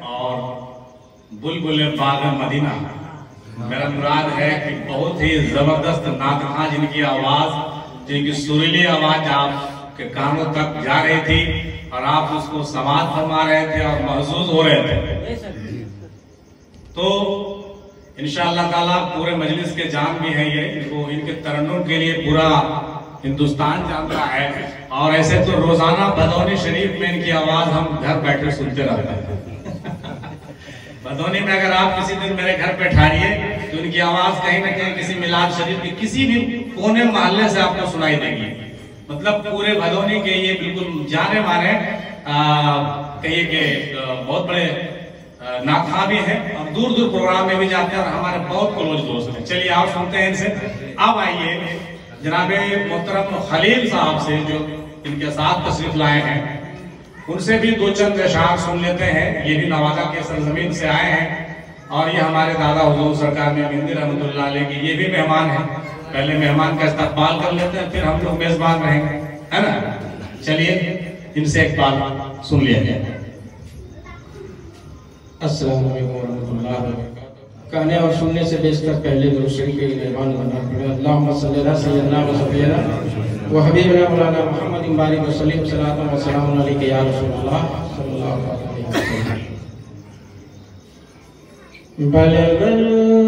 और बुलबुल बाग मदीना। मेरा मुराद है कि बहुत ही जबरदस्त नातखां जिनकी आवाज, जिनकी सुरीली आवाज आपके कानों तक जा रही थी और आप उसको समाज फरमा रहे थे और महसूस हो रहे थे। तो इंशाअल्लाह ताला पूरे मजलिस के जान भी है ये, इनको इनके तरन्नुम के लिए पूरा हिंदुस्तान जानता है। और ऐसे तो रोजाना भदौनी शरीफ में इनकी आवाज हम घर बैठे सुनते रहते हैं। भदौनी में अगर आप किसी दिन मेरे घर पे ठहरिए तो इनकी आवाज कहीं ना कहीं किसी मिलाद शरीफ के किसी भी कोने मोहल्ले से आपको सुनाई देगी। मतलब पूरे भदौनी के ये बिल्कुल जाने माने कहिए कि बहुत बड़े नातखां भी हैं और दूर दूर प्रोग्राम में भी जाते हैं और हमारे बहुत क्लोज दोस्त हैं। चलिए आप सुनते हैं इनसे। अब आइए जनाबे मोहतरम खलील साहब से जो इनके साथ तशरीफ लाए हैं, उनसे भी दो चंद अशआर सुन लेते हैं। ये भी नवादा के सरजमीन से आए हैं और ये हमारे दादा हुजूर सरकार में मेहंदी रहमतुल्लाह अलैह के ये भी मेहमान हैं। पहले मेहमान का इस्तकबाल कर लेते हैं, फिर हम लोग मेजबान रहेंगे, है ना। चलिए इनसे एक बात सुन लिया जाए। अस्सलाम वालेकुम रहमतुल्लाहि व बरकातहू। कहने और सुनने से बेशतर पहले दुरूद शरीफ के मेहमान बनना पड़े। अल्लाहुम्मा सल्ली अला सय्यदना व सफीना व हबीबना मौलाना मुहम्मद बारिक व सल्लिम सलातन व सलामुन अलैका या रसूलल्लाह सल्लल्लाहु अलैहि वसल्लम। बलगल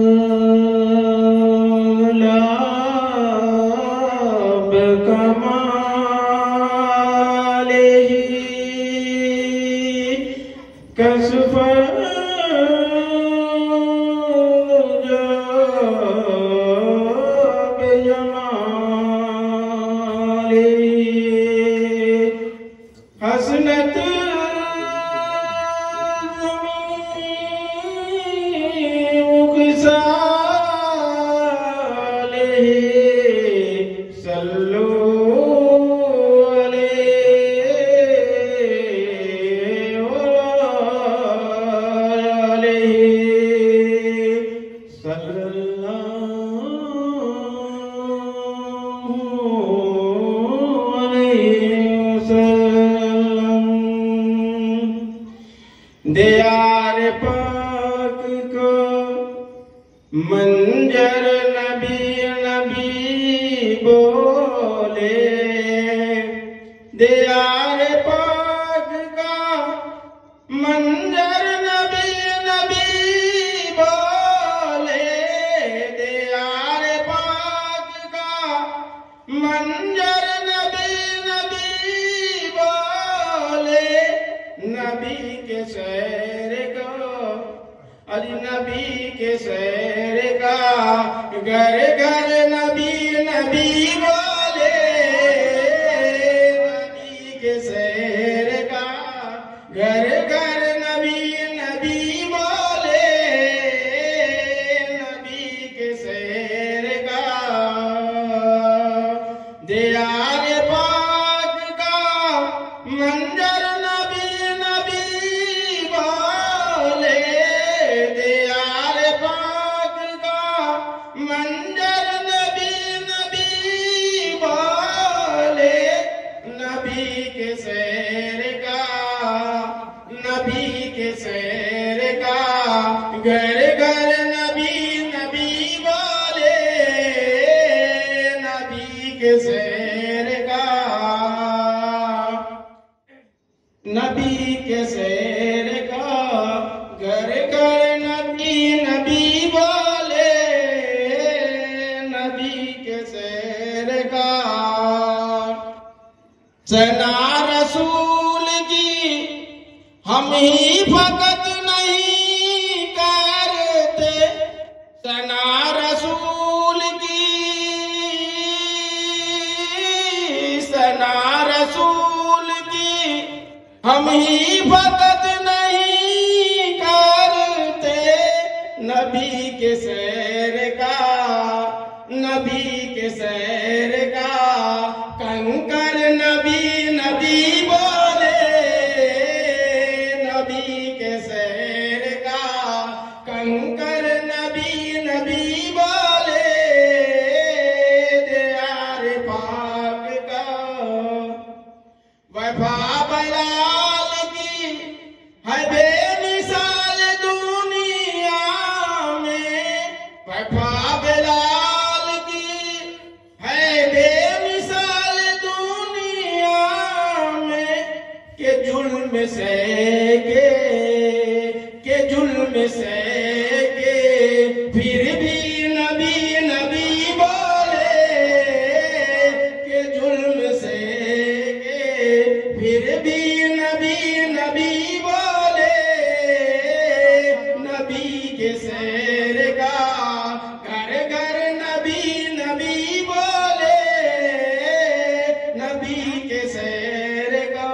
दियार पाक को मंजर नबी नबी बोले। दियार पाक का मंजर नबी नबी बोले। दियार पाक का मंजर नबी नबी बोले। नबी के शहर का अली नबी के शहर का घर घर नबी नबी बोले। नबी के शहर का घर घर नबी नबी बोले। नबी के शहर का दियार पाक का मंजर घर घर नबी नबी बोले। नबी के शहर का नबी के शहर का घर घर नबी नबी बोले। नबी के शहर का सना रसूल की हम ही फकत नहीं करते। सना रसूल की सना रसूल की हम ही फकत नहीं करते। नबी के सैर का नबी के सैर का कंकर नबी नबी बोले। नबी के सैर का कंकर नबी नबी बोले। दियार पाक का वफा बलाल की है बेमिसाल। से के फिर भी नबी नबी बोले, के जुल्म से के फिर भी नबी नबी बोले, नबी के सैर का घर घर नबी नबी बोले, नबी के सैर का।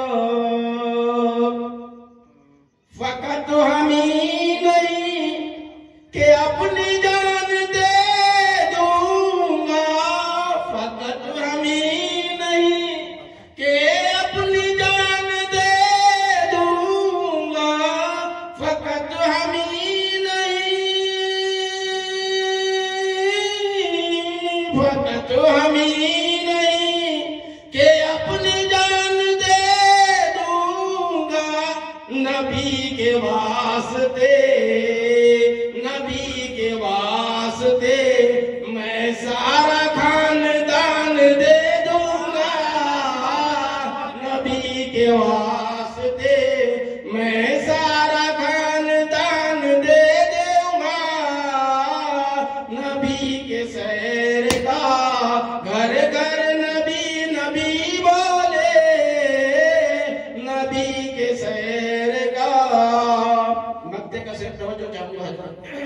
फकत हम ही नहीं कि अपनी जान दे दूंगा, फकत हम ही नहीं कि अपनी जान दे दूंगा, फकत हम ही नहीं, फकत हम ही नहीं कि अपनी जान दे दूंगा, नबी के वास्ते, नबी के वास्ते मैं सारा खानदान दे दूंगा, नबी के वास्ते मैं सारा खानदान दे दूंगा, नबी के सैर का घर घर नबी नबी बोले, नबी के सैर का। मक्ते का शेर तवज्जो चाहूंगा हजरत।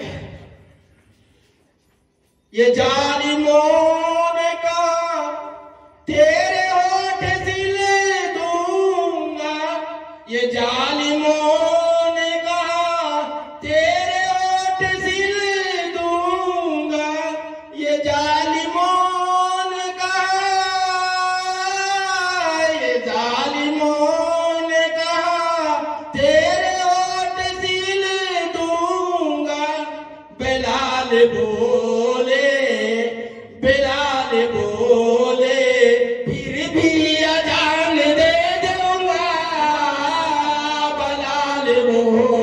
ये जालिमों ने कहा तेरे होठ सिले दूंगा, ये जालिमों ने कहा तेरे होठ सिले दूंगा, ये जालिमों ने कहा, ये जालिमों ने कहा तेरे होठ सिले दूंगा, बिलाल बोले, बिलाल बोले फिर भी अजान दे दूंगा, बिलाल बोले